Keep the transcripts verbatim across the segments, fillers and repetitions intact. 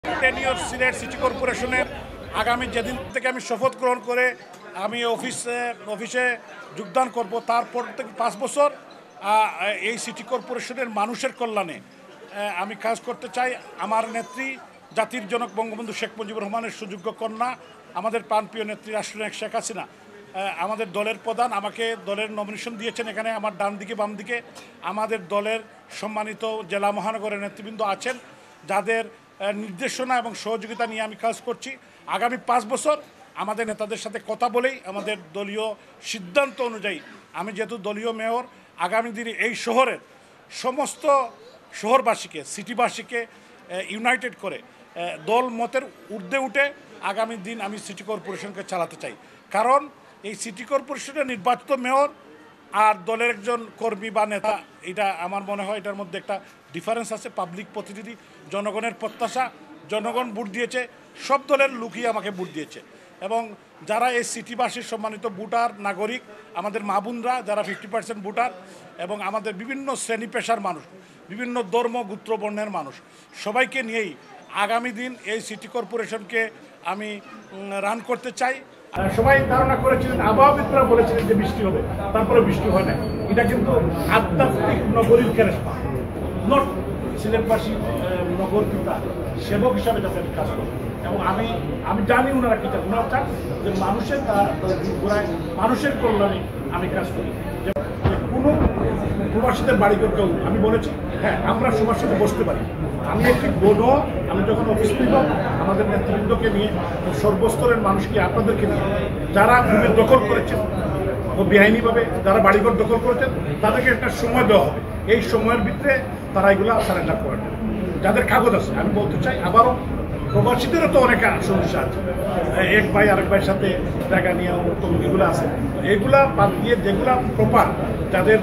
Tenure Sylhet city কর্পোরেশনের আগামী যেদিন থেকে আমি শপথ গ্রহণ করে আমি অফিসে অফিসে যোগদান করব, তারপর থেকে পাঁচ বছর এই সিটি কর্পোরেশনের মানুষের কল্যাণে আমি কাজ করতে চাই। আমার নেত্রী জাতির জনক বঙ্গবন্ধু শেখ মুজিবুর রহমানের সুযোগ্য কন্যা, আমাদের প্রাণপ্রিয় নেত্রী রাষ্ট্রনায়ক শেখ হাসিনা আমাদের দলের প্রধান, আমাকে দলের নমিনেশন দিয়েছেন। এখানে আমার ডান দিকে বাম দিকে আমাদের দলের সম্মানিত জেলা মহানগরের নেতৃবৃন্দ আছেন, যাদের নির্দেশনা এবং সহযোগিতা নিয়ে আমি কাজ করছি। আগামী পাঁচ বছর আমাদের নেতাদের সাথে কথা বলেই আমাদের দলীয় সিদ্ধান্ত অনুযায়ী আমি যেহেতু দলীয় মেয়র, আগামী দিনে এই শহরের সমস্ত শহরবাসীকে সিটিবাসীকে ইউনাইটেড করে দল মতের ঊর্ধ্বে উঠে আগামী দিন আমি সিটি কর্পোরেশনকে চালাতে চাই। কারণ এই সিটি কর্পোরেশনের নির্বাচিত মেয়র আর দলের একজন কর্মী বা নেতা, এটা আমার মনে হয় এটার মধ্যে একটা ডিফারেন্স আছে। পাবলিক প্রতিনিধি, জনগণের প্রত্যাশা, জনগণ ভোট দিয়েছে, সব দলের লোকই আমাকে ভোট দিয়েছে। এবং যারা এই সিটিবাসীর সম্মানিত ভোটার নাগরিক, আমাদের মা বোনরা যারা ফিফটি পার্সেন্ট ভোটার, এবং আমাদের বিভিন্ন শ্রেণী পেশার মানুষ, বিভিন্ন ধর্ম গোত্র বর্ণের মানুষ, সবাইকে নিয়েই আগামী দিন এই সিটি কর্পোরেশনকে আমি রান করতে চাই। সবাই ধারণা করেছিলেন, আবহাওয়াবিদরা বলেছিলেন যে বৃষ্টি হবে, তারপরে বৃষ্টি হয় না। এটা কিন্তু আধ্যাত্মিক নগরীর কেরেশমা, নট সিলেটবাসী নগর পিতা সেবক হিসাবে যাতে আমি কাজ করি। এবং আমি আমি জানি ওনারা কি চান, ওনারা চান যে মানুষের গোড়ায় মানুষের কল্যাণে আমি কাজ করি। যে কোনো প্রবাসীদের বাড়ি করতেও আমি বলেছি, হ্যাঁ আমরা সবার সাথে বসতে পারি। আমি একটি গণ আমি যখন অফিস নিব আমাদের নেতৃবৃন্দকে নিয়ে, সর্বস্তরের মানুষকে, আপনাদেরকে নিয়ে, যারা ভূমির দখল করেছেন ও বেআইনিভাবে যারা বাড়িঘর দখল করেছেন, তাদেরকে একটা সময় দেওয়া হবে। এই সময়ের ভিতরে তারা এগুলো সারেন্ডার করেন, যাদের কাগজ আছে। আমি বলতে চাই আবারও, প্রবাসীদেরও তো অনেক সমস্যা আছে, এক ভাই আরেক ভাইয়ের সাথে জায়গা নিয়ে এগুলো আছে। এগুলা বাদ দিয়ে যেগুলা প্রপার, যাদের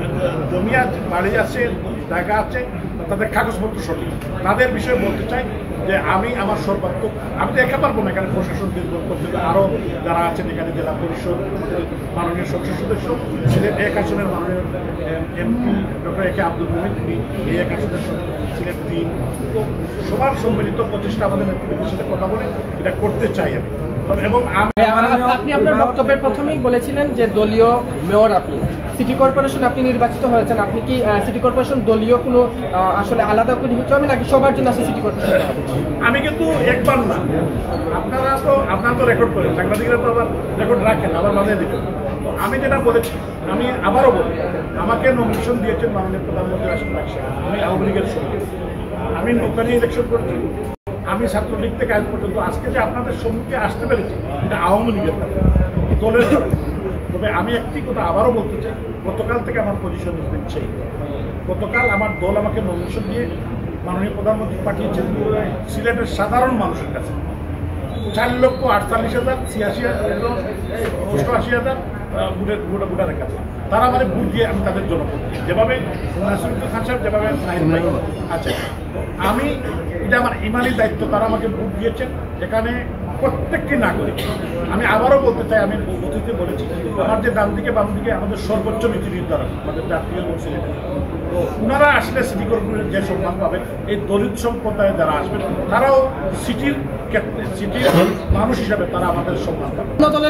জমি আছে, বাড়ি আছে, জায়গা আছে, তাদের কাগজপত্র সঠিক, তাদের বিষয়ে বলতে চাই যে আমি আমার সর্বাত্মক, আমি তো একা পারবো না, এখানে প্রশাসন নির্ভর করতে হবে। আরও যারা আছেন এখানে জেলা পরিষদ, মাননীয় সংসদ সদস্য, সিলেট এক আসনের মাননীয় MP doctor A K Abdul Muhit, তিনি এই এক আসনের সিলেট তিন, তো সবার সম্মিলিত প্রচেষ্টা আমাদের নেতৃত্বের সাথে কথা বলে এটা করতে চাই আমি। এবং আপনি আপনার বক্তব্যের প্রথমেই বলেছিলেন যে দলীয় মেয়র, আপনি সিটি কর্পোরেশন আপনি নির্বাচিত হয়েছেন, আপনি কি সিটি কর্পোরেশন দলীয় কোনো আসলে আলাদা করে হতে হবে নাকি সবার জন্য আছে সিটি কর্পোরেশন? আমি কিন্তু একবার না, আপনারা তো আপনারা তো রেকর্ড করেন, সাংবাদিকরা তো আবার রেকর্ড রাখেন, আবার বানিয়ে দিতেন। তো আমি যেটা বলেছি, আমি আবারও বলি, আমাকে নমিনেশন দিয়েছেন মাননীয় প্রধানমন্ত্রী রাষ্ট্রনায়ক শেখ হাসিনা। আমি আওয়ামী লীগের সঙ্গে আমি নৌকা নিয়ে ইলেকশন করেছি, আমি ছাত্রলীগ থেকে আজ পর্যন্ত আজকে যে আপনাদের সম্মুখে আসতে পেরেছি এটা আওয়ামী লীগের দলের। তবে আমি একটি কথা আবারও বলতে চাই, গতকাল থেকে আমার পজিশন দিচ্ছে, গতকাল আমার দল আমাকে নমিনেশন দিয়ে মাননীয় প্রধানমন্ত্রী পাঠিয়েছেন সিলেটের সাধারণ মানুষের কাছে চার লক্ষ আটচল্লিশ হাজার ছিয়াশি হাজার অষ্টআশি হাজার ভোটারের কাছে। তারা আমাদের ভোট দিয়ে আমি তাদের জন্য যেভাবে নাসিরুদ্দিন খান সাহেব যেভাবে আছে, আমি এটা আমার ইমানি দায়িত্ব। তারা আমাকে ভোট দিয়েছেন, এখানে প্রত্যেকটি নাগরিক। আমি আবারও বলতে চাই, আমি অতীতে বলেছি, আমার যে ডান দিকে বাম দিকে আমাদের সর্বোচ্চ নীতি নির্ধারণ আমাদের জাতীয় সিলেট, তো ওনারা আসলে সিটি কর্পোরেশন যে সম্মান পাবেন, এই দলিত সম্প্রদায়ে যারা আসবেন তারাও সিটির ক্ষেত্রে সিটির মানুষ হিসাবে তারা আমাদের সম্মান পাবে।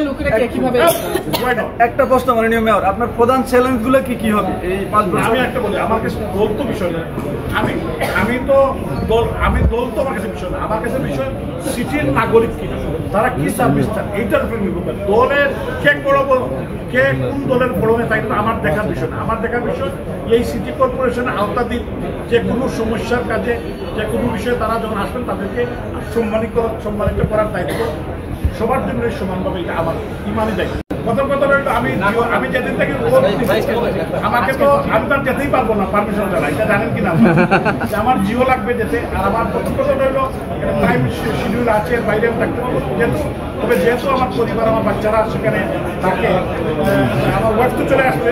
একটা প্রশ্ন মাননীয় মেয়র, আপনার প্রধান চ্যালেঞ্জগুলো কি কি হবে এই পাঁচ বছর? আমি একটা বলি, আমার কাছে দল তো বিষয় না, আমি আমি তো দল আমি দল তো আমার কাছে বিষয় না, আমার কাছে বিষয় সিটির নাগরিক কি, তারা কি সার্ভিস চান, এইটার উপরে নির্ভর করে। দলের কে বড় বড় কে কোন দলের বড় নেতা, এটা আমার দেখার বিষয় না। আমার দেখার বিষয় এই সিটি কর্পোরেশনের আওতাধীন যে কোনো সমস্যার কাজে, যে কোনো বিষয়ে তারা যখন আসবেন তাদেরকে সম্মানিত সম্মানিত করার দায়িত্ব সবার জন্য সমানভাবে, এটা আমার ইমানি দায়িত্ব। প্রথম কথা হলো, আমি আমি যেদিন থেকে আমাকে তো আমি তো যেতেই পারবো না পারমিশন ছাড়া, এটা জানেন কিনা, আমার জিও লাগবে যেতে। আর আমার প্রথম কথা হলো টাইম শিডিউল আছে, বাইরে থাকতে পারবো যেহেতু। তবে যেহেতু আমার পরিবার, আমার বাচ্চারা সেখানে থাকে, আমার ওয়াইফ তো চলে আসবে,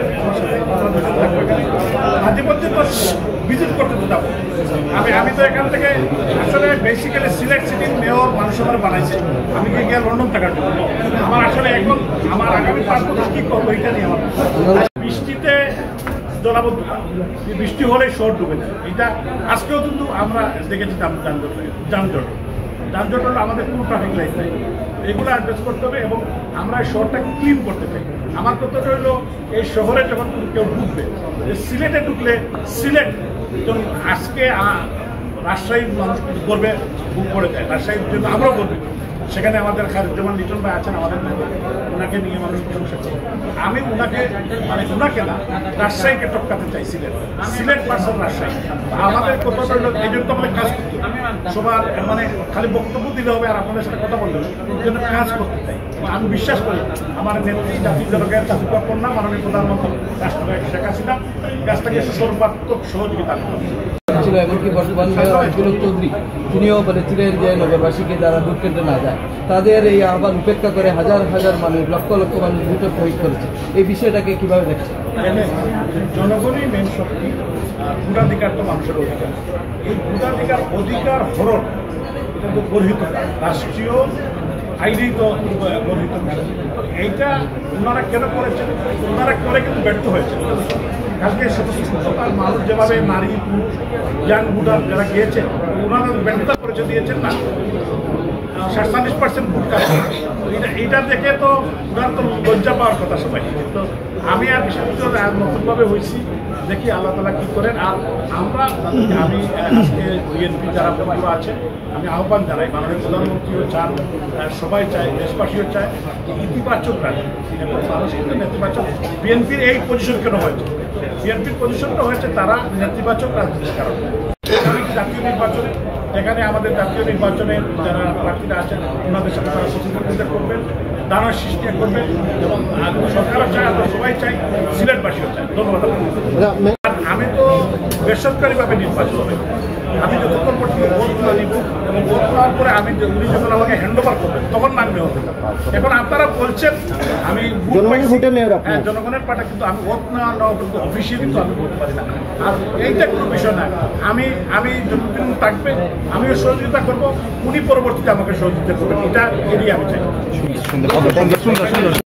মাঝে মধ্যে তো ভিজিট করতে তো যাবো। আমি আমি তো এখান থেকে আসলে বেসিক্যালি সিলেট সিটির মেয়র মানুষ আমার বানাইছে, আমি কি গিয়ে লন্ডন থাকার জন্য। আমার আসলে এখন আমার আগামী পাঁচ বছর কি করবো এটা নিয়ে আমার বৃষ্টিতে জলাবদ্ধ, বৃষ্টি হলে শহর ডুবে যায়। এটা আজকেও কিন্তু আমরা দেখেছি যানজট যানজট যানজট হলো আমাদের কোনো ট্রাফিক লাইট নাই, এগুলো অ্যাড্রেস করতে হবে এবং আমরা এই শহরটাকে ক্লিন করতে চাই। আমার কথাটা হলো এই শহরে যখন কেউ ঢুকবে, যে সিলেটে ঢুকলে সিলেট যখন আজকে আহ, রাজশাহীর মানুষ কিন্তু করবে বুক করে দেয়, রাজশাহীর জন্য আমরাও করবে। সেখানে আমাদের খালিদুজ্জামান লিটন ভাই আছেন আমাদের নেতা, ওনাকে নিয়ে মানুষ প্রশংসা করে। আমি ওনাকে মানে ওনাকে না রাজশাহীকে টপকাতে চাই, সিলেট সিলেট পার্সেন্ট রাজশাহী। আমাদের কথাটা হলো এই জন্য তো আমাদের কাজ করতে হবে। সবার মানে খালি বক্তব্য দিলে হবে আর আপনাদের সাথে কথা বলতে হবে, এই জন্য কাজ করতে চাই। আমি বিশ্বাস করি আমার নেত্রী জাতির জনকের চাকরির কন্যা মাননীয় প্রধানমন্ত্রী রাষ্ট্রপতি শেখ হাসিনা কাজটাকে সর্বাত্মক সহযোগিতা করবে। ছিল এমনকি বর্তমান মেয়র আব্দুল চৌধুরী তিনিও বলেছিলেন যে নগরবাসীকে যারা ভোট কেন্দ্রে না যায় তাদের এই আহ্বান উপেক্ষা করে হাজার হাজার মানুষ লক্ষ লক্ষ মানুষ ভোটে প্রয়োগ করেছে। এই বিষয়টাকে কিভাবে দেখছেন? জনগণই মেন শক্তি, ভোটাধিকার তো মানুষের অধিকার। এই ভোটাধিকার অধিকার হরণ এটা তো গর্হিত রাষ্ট্রীয় আইনেই তো গর্হিত। তো এইটা ওনারা কেন করেছেন? ওনারা করে কিন্তু ব্যর্থ হয়েছে। কালকে শতশতার মানুষ যেভাবে নারী পুরুষ ইয়াং ভোটার যারা গিয়েছে ওনারা ব্যর্থতা করেছে দিয়েছেন না সাতচল্লিশ পার্সেন্ট ভোট কাছে। এটা এইটা দেখে তো ওনার তো লজ্জা পাওয়ার কথা সবাই। তো আমি আর বিশেষ করে নতুনভাবে হয়েছি, দেখি আল্লাহ তালা কী করেন। আর আমরা আমি আজকে বিএনপি যারা বন্ধুরা আছে আমি আহ্বান জানাই, মাননীয় প্রধানমন্ত্রীও চান, সবাই চায়, দেশবাসীও চায় ইতিবাচক রাজনীতি। মানুষ কিন্তু নেতিবাচক বিএনপির এই পজিশন কেন হয়েছে? বিএনপির পজিশনটা হয়েছে তারা নেতিবাচক রাজনীতির কারণে। জাতীয় নির্বাচনে যেখানে আমাদের জাতীয় নির্বাচনে যারা প্রার্থীরা আছেন ওনাদের সাথে তারা প্রতিদ্বন্দ্বিতা করবেন, দানার সৃষ্টি করবেন এবং সরকারও চায়, আমরা সবাই চাই, সিলেটবাসীও চাই। ধন্যবাদ। আমি তো বেসরকারিভাবে নির্বাচন হবে, আমি যতক্ষণ পর্যন্ত ভোট না নিব এবং ভোট নেওয়ার পরে আমি উনি যখন আমাকে হ্যান্ড ওভার করবেন তখন নাম নেওয়া হবে। এখন আপনারা বলছেন আমি হ্যাঁ জনগণের পার্টি, কিন্তু আমি ভোট নেওয়া নেওয়া কিন্তু অফিসিয়ালি তো আমি বলতে পারি না। আর এইটা কোনো বিষয় না, আমি আমি যতদিন থাকবে আমিও সহযোগিতা করবো, উনি পরবর্তীতে আমাকে সহযোগিতা করবেন, এটা এড়িয়ে আমি চাই।